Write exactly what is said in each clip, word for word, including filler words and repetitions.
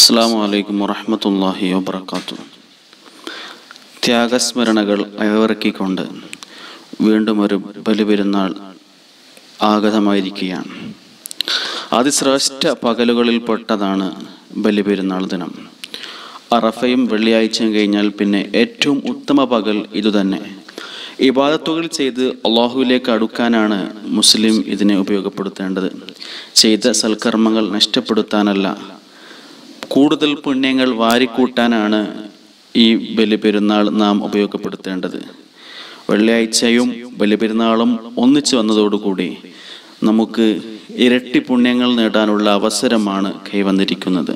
അസ്സലാമു അലൈക്കും വറഹ്മത്തുള്ളാഹി വബറകാതുഹു. ത്യാഗസ്മരണകൾ അയവിറക്കിക്കൊണ്ട് വീണ്ടും ഒരു ബലിപെരുന്നാൾ ആഗതമായിരിക്കുകയാണ്. അതിശ്രേഷ്ഠ പകലുകളിൽപ്പെട്ടതാണ് ബലിപെരുന്നാൾ ദിനം. അറഫയും വെള്ളിയാഴ്ചയും കഴിഞ്ഞാൽ പിന്നെ ഏറ്റവും ഉത്തമ പകൽ ഇതുതന്നെ. ഇബാദത്തുകൾ ചെയ്ത് അള്ളാഹുവിലേക്ക് അടുക്കാനാണ് മുസ്ലിം ഇതിനെ ഉപയോഗപ്പെടുത്തേണ്ടത്. ചെയ്ത സൽക്കർമ്മങ്ങൾ നഷ്ടപ്പെടുത്താനല്ല, കൂടുതൽ പുണ്യങ്ങൾ വാരിക്കൂട്ടാനാണ് ഈ ബലിപെരുന്നാൾ നാം ഉപയോഗപ്പെടുത്തേണ്ടത്. വെള്ളിയാഴ്ചയും ബലിപെരുന്നാളും ഒന്നിച്ചു വന്നതോടുകൂടി നമുക്ക് ഇരട്ടി പുണ്യങ്ങൾ നേടാനുള്ള അവസരമാണ് കൈവന്നിരിക്കുന്നത്.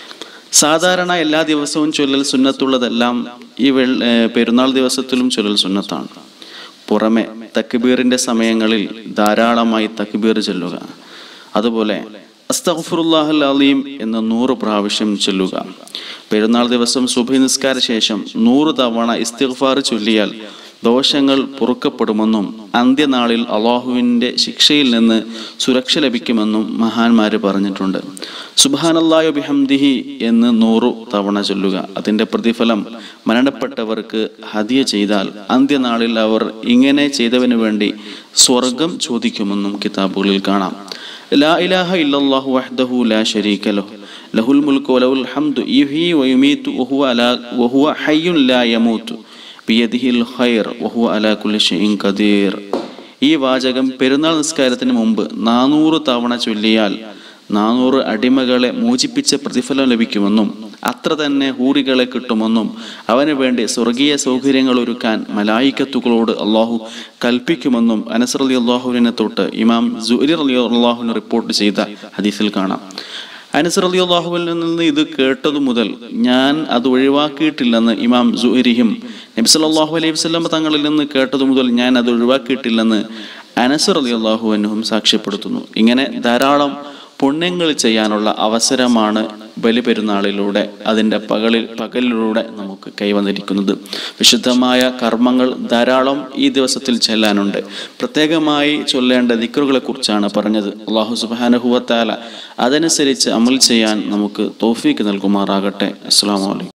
സാധാരണ എല്ലാ ദിവസവും ചൊല്ലൽ സുന്നത്തുള്ളതെല്ലാം ഈ വെൾ പെരുന്നാൾ ദിവസത്തിലും ചൊല്ലൽ സുന്നത്താണ്. പുറമെ തക്ബീറിന്റെ സമയങ്ങളിൽ ധാരാളമായി തക്ബീർ ചൊല്ലുക, അതുപോലെ അസ്തഗ്ഫിറുല്ലാഹൽ അലീം എന്ന നൂറ് പ്രാവശ്യം ചൊല്ലുക. പെരുന്നാൾ ദിവസം സുബ്ഹി നിസ്കാര ശേഷം നൂറ് തവണ ഇസ്തിഗ്ഫാർ ചൊല്ലിയാൽ ദോഷങ്ങൾ പൊറുക്കപ്പെടുമെന്നും അന്ത്യനാളിൽ അള്ളാഹുവിൻ്റെ ശിക്ഷയിൽ നിന്ന് സുരക്ഷ ലഭിക്കുമെന്നും മഹാന്മാര് പറഞ്ഞിട്ടുണ്ട്. സുബ്ഹാനല്ലാഹി വബിഹംദിഹി എന്ന് നൂറു തവണ ചൊല്ലുക. അതിൻ്റെ പ്രതിഫലം മരണപ്പെട്ടവർക്ക് ഹദിയ ചെയ്താൽ അന്ത്യനാളിൽ അവർ ഇങ്ങനെ ചെയ്തവന് വേണ്ടി സ്വർഗം ചോദിക്കുമെന്നും കിതാബുകളിൽ കാണാം. ലാ ഇലാഹ ഇല്ലല്ലാഹു വഹ്ദഹു ലാ ശരീക ലഹു ലഹുൽ മുൽക്കു വലഹുൽ ഹംദു യുഹ്യി വയുമീതു വഹുവ അലാ വഹുവ ഹയ്യുൻ ലാ യമൂതു ബിയദിഹിൽ ഖൈർ വഹുവ അലാ കുല്ലി ഷൈഇൻ ഖദീർ. ഈ വാചകം പെരുന്നാൾ നിസ്കാരത്തിന് മുമ്പ് നാനൂറ് തവണ ചൊല്ലിയാൽ നാനൂറ് അടിമകളെ മോചിപ്പിച്ച പ്രതിഫലം ലഭിക്കുമെന്നും അത്ര തന്നെ ഹൂറികളെ കിട്ടുമെന്നും അവന് വേണ്ടി സ്വർഗീയ സൗകര്യങ്ങൾ ഒരുക്കാൻ മലായിക്കത്തുകളോട് അള്ളാഹു കൽപ്പിക്കുമെന്നും അനസ് റളിയല്ലാഹുവിനെ തൊട്ട് ഇമാം സുഹരി റളിയല്ലാഹുവിന് റിപ്പോർട്ട് ചെയ്ത ഹദീസിൽ കാണാം. അനസ് റളിയല്ലാഹുവിൽ നിന്ന് ഇത് കേട്ടതു മുതൽ ഞാൻ അത് ഒഴിവാക്കിയിട്ടില്ലെന്ന് ഇമാം സുഹരിയും നബി സല്ലല്ലാഹു അലൈഹി വസല്ലം തങ്ങളിൽ നിന്ന് കേട്ടതു മുതൽ ഞാൻ അത് ഒഴിവാക്കിയിട്ടില്ലെന്ന് അനസ് റളിയല്ലാഹു അൻഹും സാക്ഷ്യപ്പെടുത്തുന്നു. ഇങ്ങനെ ധാരാളം പുണ്യങ്ങൾ ചെയ്യാനുള്ള അവസരമാണ് ബലിപെരുന്നാളിലൂടെ അതിൻ്റെ പകലിൽ പകലിലൂടെ നമുക്ക് കൈവന്നിരിക്കുന്നത്. വിശുദ്ധമായ കർമ്മങ്ങൾ ധാരാളം ഈ ദിവസത്തിൽ ചെല്ലാനുണ്ട്. പ്രത്യേകമായി ചൊല്ലേണ്ട ദിക്റുകളെ കുറിച്ചാണ് പറഞ്ഞത്. അല്ലാഹു സുബ്ഹാനഹു വ തആല അതനുസരിച്ച് അമൽ ചെയ്യാൻ നമുക്ക് തൗഫീക്ക് നൽകുമാറാകട്ടെ. അസ്സലാമു അലൈക്കും.